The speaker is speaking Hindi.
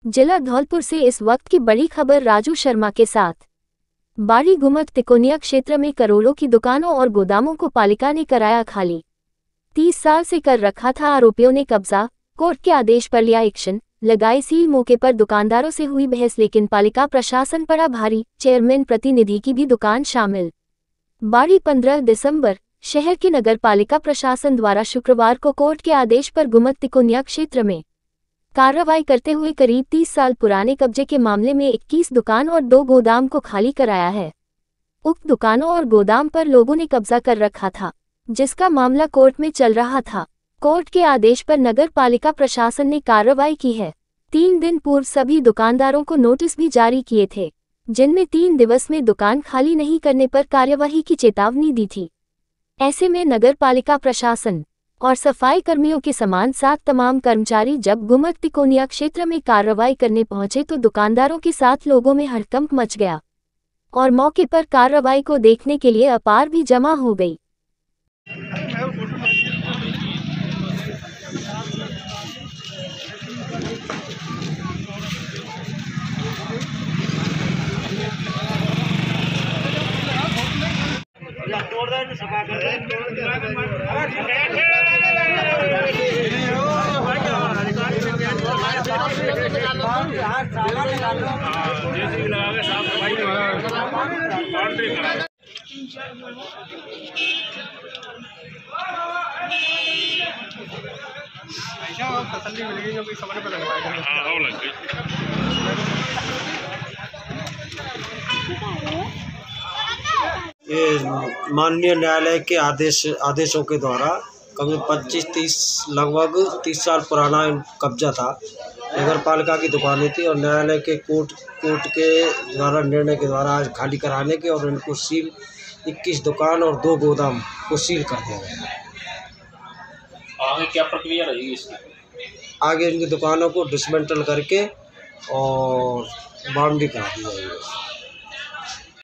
जिला धौलपुर से इस वक्त की बड़ी खबर राजू शर्मा के साथ। बाड़ी गुमक तिकोनिया क्षेत्र में करोड़ों की दुकानों और गोदामों को पालिका ने कराया खाली। 30 साल से कर रखा था आरोपियों ने कब्जा, कोर्ट के आदेश पर लिया एक्शन, लगाई सील। मौके पर दुकानदारों से हुई बहस लेकिन पालिका प्रशासन पड़ा भारी, चेयरमैन प्रतिनिधि की भी दुकान शामिल। बाड़ी 15 दिसंबर शहर के नगर पालिका प्रशासन द्वारा शुक्रवार को कोर्ट के आदेश पर गुमक तिकोनिया क्षेत्र में कार्रवाई करते हुए करीब 30 साल पुराने कब्जे के मामले में 21 दुकान और 2 गोदाम को खाली कराया है। उक्त दुकानों और गोदाम पर लोगों ने कब्जा कर रखा था, जिसका मामला कोर्ट में चल रहा था। कोर्ट के आदेश पर नगर पालिका प्रशासन ने कार्रवाई की है। 3 दिन पूर्व सभी दुकानदारों को नोटिस भी जारी किए थे, जिनमें 3 दिवस में दुकान खाली नहीं करने पर कार्यवाही की चेतावनी दी थी। ऐसे में नगर पालिका प्रशासन और सफाई कर्मियों के समान साथ तमाम कर्मचारी जब गुमक तिकोनिया क्षेत्र में कार्रवाई करने पहुंचे तो दुकानदारों के साथ लोगों में हड़कंप मच गया और मौके पर कार्रवाई को देखने के लिए अपार भी जमा हो गई। तसल्ली मिल गई, कोई समझ पे लगवाएगा। ये माननीय न्यायालय के आदेशों के द्वारा कभी 25-30 लगभग 30 साल पुराना कब्जा था। नगर पालिका की दुकानें थी और न्यायालय के कोर्ट के द्वारा निर्णय के द्वारा आज खाली कराने के और इनको सील 21 दुकान और 2 गोदाम को सील कर दिया गया। आगे क्या प्रक्रिया रहेगी इसकी? आगे इनकी दुकानों को डिसमेंटल करके और बाउंड्री करा दी जाएगी।